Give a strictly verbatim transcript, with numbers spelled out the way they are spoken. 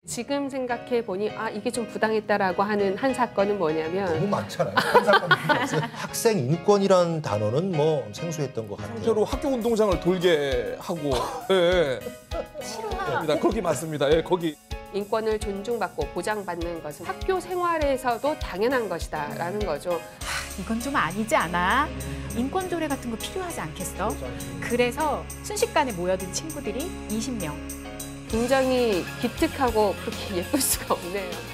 지금 생각해 보니 아 이게 좀 부당했다라고 하는 한 사건은 뭐냐면 너무 많잖아요. 한 사건이 학생 인권이라는 단어는 뭐 생소했던 것 같아요. 실제로 학교 운동장을 돌게 하고 예, 예. 거기 맞습니다. 예, 거기. 인권을 존중받고 보장받는 것은 학교 생활에서도 당연한 것이다라는 거죠. 이건 좀 아니지 않아? 인권 조례 같은 거 필요하지 않겠어? 그래서 순식간에 모여든 친구들이 이십 명. 굉장히 기특하고 그렇게 예쁠 수가 없네요.